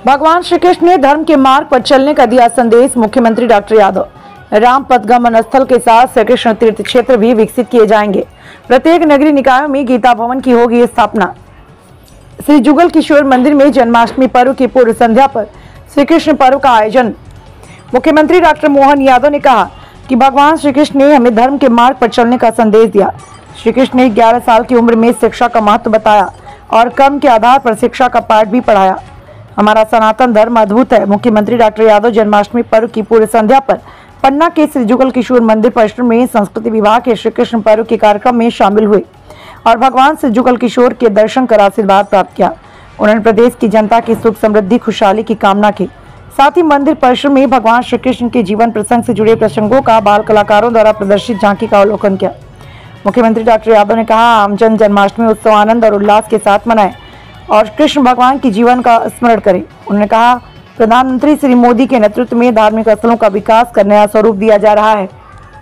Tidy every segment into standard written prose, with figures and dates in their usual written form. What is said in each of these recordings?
भगवान श्री कृष्ण ने धर्म के मार्ग पर चलने का दिया संदेश। मुख्यमंत्री डॉक्टर यादव। राम पथगमन स्थल के साथ श्री कृष्ण तीर्थ क्षेत्र भी विकसित किए जाएंगे। प्रत्येक नगरीय निकायों में गीता भवन की होगी स्थापना। श्री जुगल किशोर मंदिर में जन्माष्टमी पर्व की पूर्व संध्या पर श्री कृष्ण पर्व का आयोजन। मुख्यमंत्री डॉक्टर मोहन यादव ने कहा कि भगवान श्री कृष्ण ने हमें धर्म के मार्ग पर चलने का संदेश दिया। श्री कृष्ण ने 11 साल की उम्र में शिक्षा का महत्व बताया और कर्म के आधार पर शिक्षा का पाठ भी पढ़ाया। हमारा सनातन धर्म अद्भुत है। मुख्यमंत्री डॉक्टर यादव जन्माष्टमी पर्व की पूर्व संध्या पर पन्ना के श्री जुगल किशोर मंदिर परिसर में संस्कृति विभाग के श्री कृष्ण पर्व के कार्यक्रम में शामिल हुए और भगवान श्री जुगल किशोर के दर्शन कर आशीर्वाद प्राप्त किया। उन्होंने प्रदेश की जनता की सुख समृद्धि खुशहाली की कामना की। साथ ही मंदिर परिसर में भगवान श्री कृष्ण के जीवन प्रसंग से जुड़े प्रसंगों का बाल कलाकारों द्वारा प्रदर्शित झांकी का अवलोकन किया। मुख्यमंत्री डॉक्टर यादव ने कहा, आमजन जन्माष्टमी उत्सव आनंद और उल्लास के साथ मनाएं और कृष्ण भगवान के जीवन का स्मरण करें। उन्होंने कहा, प्रधानमंत्री श्री मोदी के नेतृत्व में धार्मिक स्थलों का विकास कर नया स्वरूप दिया जा रहा है।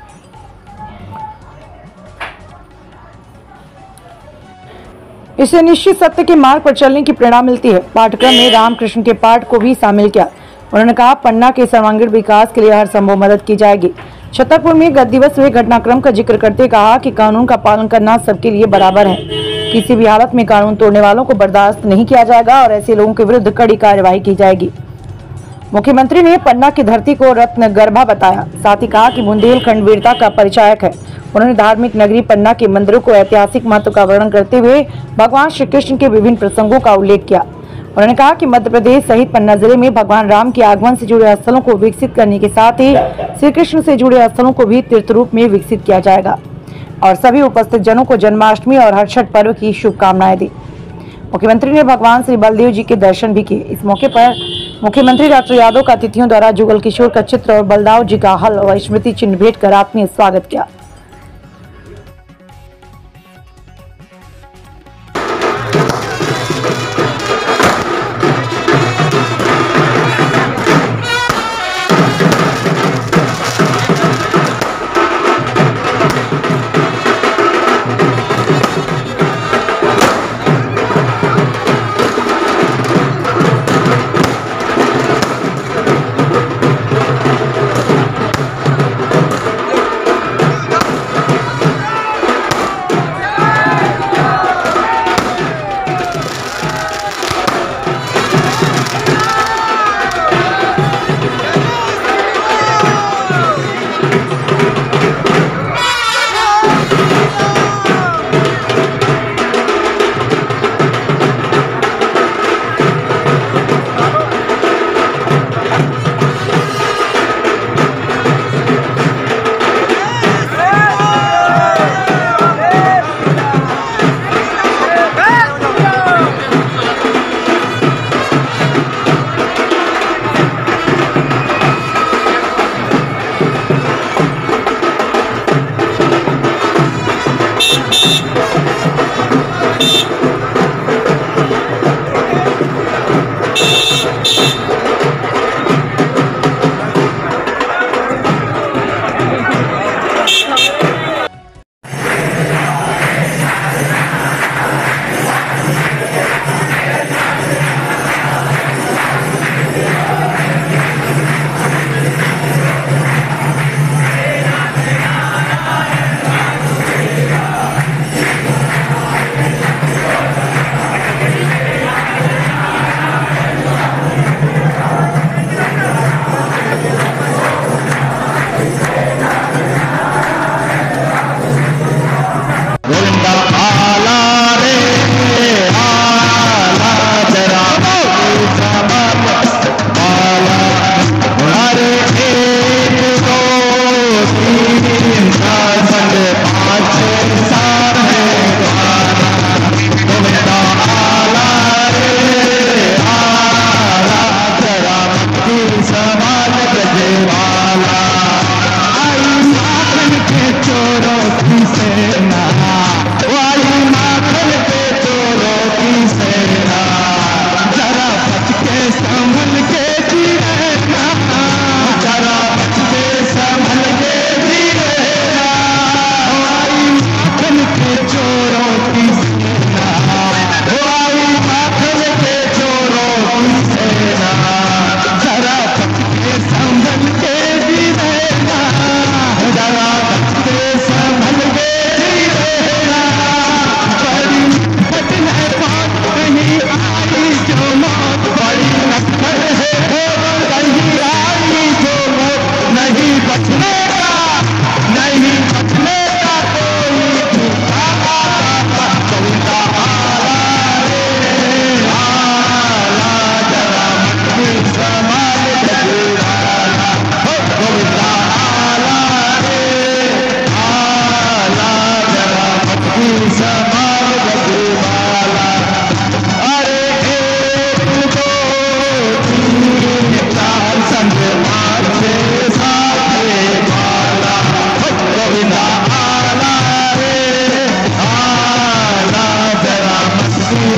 इससे निश्चित सत्य के मार्ग पर चलने की प्रेरणा मिलती है। पाठ्यक्रम में रामकृष्ण के पाठ को भी शामिल किया। उन्होंने कहा, पन्ना के सर्वांगीण विकास के लिए हर संभव मदद की जाएगी। छतरपुर में गत दिवस हुए घटनाक्रम का जिक्र करते कहा कि कानून का पालन करना सबके लिए बराबर है। किसी भी हालत में कानून तोड़ने वालों को बर्दाश्त नहीं किया जाएगा और ऐसे लोगों के विरुद्ध कड़ी कार्रवाई की जाएगी। मुख्यमंत्री ने पन्ना की धरती को रत्न गर्भा बताया। साथ ही कहा कि बुंदेलखंड वीरता का परिचायक है। उन्होंने धार्मिक नगरी पन्ना के मंदिरों को ऐतिहासिक महत्व का वर्णन करते हुए भगवान श्री कृष्ण के विभिन्न प्रसंगों का उल्लेख किया। उन्होंने कहा कि मध्य प्रदेश सहित पन्ना जिले में भगवान राम के आगमन से जुड़े स्थलों को विकसित करने के साथ ही श्री कृष्ण से जुड़े स्थलों को भी तीर्थ रूप में विकसित किया जाएगा और सभी उपस्थित जनों को जन्माष्टमी और हर छठ पर्व की शुभकामनाएं दी। मुख्यमंत्री ने भगवान श्री बलदेव जी के दर्शन भी किए। इस मौके पर मुख्यमंत्री डॉक्टर यादव का अतिथियों द्वारा जुगल किशोर का चित्र और बलदाव जी का हल और स्मृति चिन्ह भेंट कर आत्मीय स्वागत किया।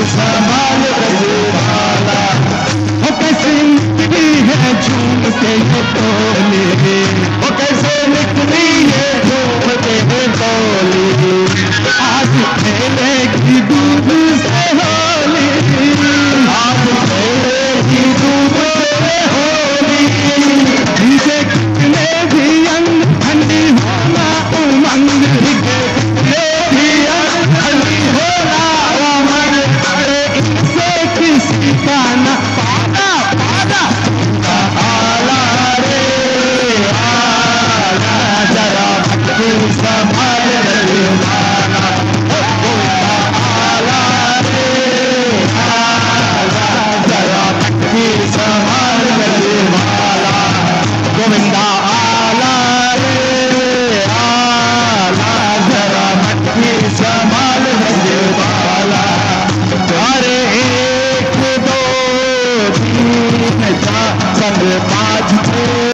संभाल रजवाला, वो कैसे निकली है झूम के ये टोली, वो कैसे निकली है झूम के ये टोली, आज खेलेगी दूध से होली, आज खेलेगी दूध से होली, जिसे कितने भी अंग ठंडी होना उमंग के, भी अंग ठंडी होना उमंग, अरे इनसे किसी का न पाना पाना आला रे आला, जरा भक्ति संभाल रजवाला, आला रे आला, जरा भक्ति संभाल रजवाला, गोविंदा आला रे आला, जरा भक्ति संभाल रजवाला, अरे 1 2 3 4 संग 5 6